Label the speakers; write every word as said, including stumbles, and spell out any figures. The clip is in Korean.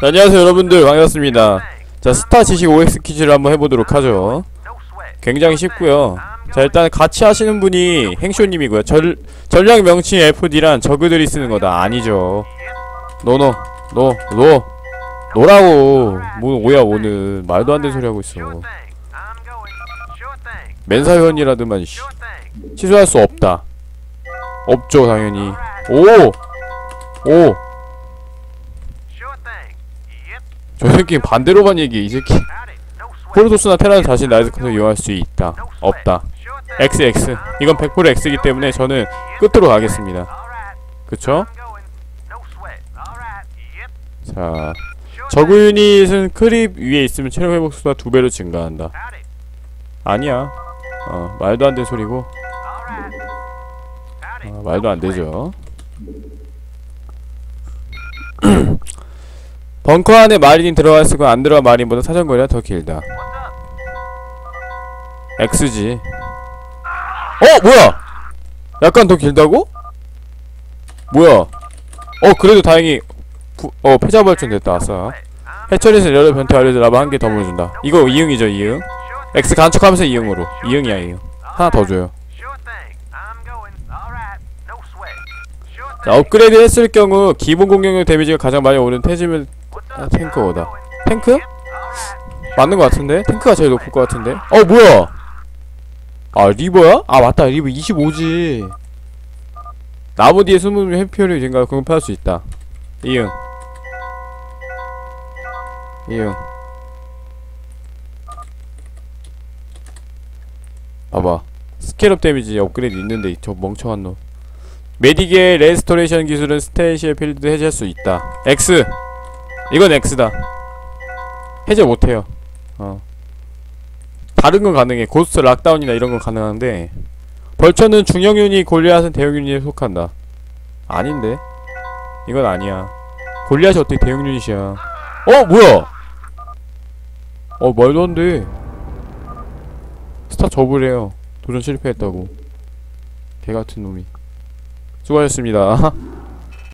Speaker 1: 안녕하세요 여러분들, 반갑습니다. 자, 스타 지식 오엑스 퀴즈를 한번 해보도록 하죠. 굉장히 쉽고요. 자, 일단 같이 하시는 분이 행쇼님이고요. 절, 전략 명칭 에프디란 저그들이 쓰는 거다. 아니죠. 노노 노 노 노라고. 뭐 오야 오는 말도 안 되는 소리 하고 있어. 맨사회원이라더만 씨. 취소할 수 없다. 없죠 당연히. 오! 오! 저 새끼 반대로만 얘기해 이 새끼. 프로토스나 테라는 자신 라이즈컷을 이용할 수 있다. 없다. 엑스 엑스. 이건 백 퍼센트 X이기 때문에 저는 끝으로 가겠습니다. 그쵸? 자, 저그 유닛은 크립 위에 있으면 체력 회복 수가 두 배로 증가한다. 아니야. 어, 말도 안 되는 소리고. 어, 말도 안 되죠. 벙커 안에 마린이 들어가 있으고 안 들어간 마린보다 사정거리가 더 길다. X지. 어! 뭐야! 약간 더 길다고? 뭐야? 어 그래도 다행히 부, 어 패자부활전 됐다. 아싸. 해처리에서 여러 변태 알려줘. 라바 한 개 더 보내준다. 이거 이응이죠 이응. X 간척하면서 이응으로. 이응이야 이응. 하나 더 줘요. 자, 업그레이드 했을 경우 기본 공격력 데미지가 가장 많이 오른 태즈면 아, 탱크어다. 탱크? 맞는 것 같은데? 탱크가 제일 높을 것 같은데? 어 뭐야! 아 리버야? 아 맞다 리버 이십오지. 나무 뒤에 숨으면 회피율이 증가 공급할 수 있다. 이응 이응. 봐봐 스케일업 데미지 업그레이드 있는데 저 멍청한 놈. 메딕의 레스토레이션 기술은 스테이시의 필드 해제할 수 있다. X! 이건 X다. 해제 못해요. 어. 다른 건 가능해. 고스트 락다운이나 이런 건 가능한데 벌처는 중형 유닛, 골리앗은 대형 유닛에 속한다. 아닌데? 이건 아니야. 골리앗이 어떻게 대형 유닛이야. 어? 뭐야? 어 말도 안 돼. 스타 접으래요. 도전 실패했다고. 개같은 놈이. 수고하셨습니다.